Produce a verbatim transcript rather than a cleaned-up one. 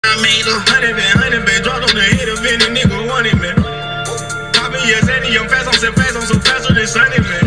I made a hundred been, hundred been, dropped on the head of any nigga wanted, man. Poppin' yes, Andy, I'm fast, I'm so fast, I'm so faster than Sunny, man.